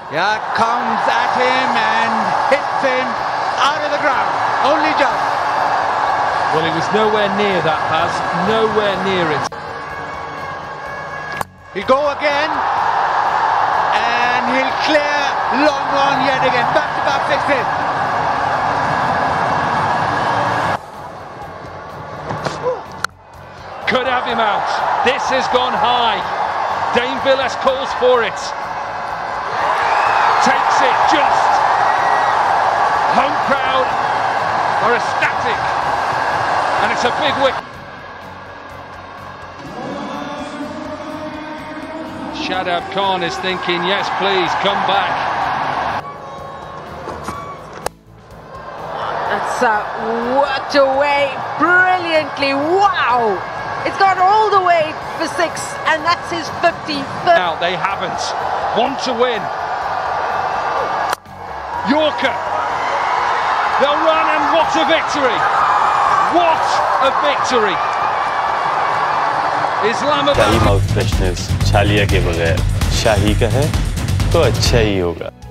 Yeah, comes at him and hits him out of the ground. Only just. Well, he was nowhere near that pass, nowhere near it. He'll go again, and he'll clear long on yet again. Back-to-back sixes. Could have him out. This has gone high. Dane Villas calls for it. Takes it just. Home crowd are ecstatic. And it's a big wicket. Shadab Khan is thinking, yes, please, come back. That's worked away brilliantly. Wow! It's gone all the way for 6, and that's his 53rd. Now they haven't. Want to win. Yorker. They'll run, and what a victory! What a victory! Islamabad. शाही mouth freshness छालिया के बगैर शाही का है तो अच्छा ही होगा।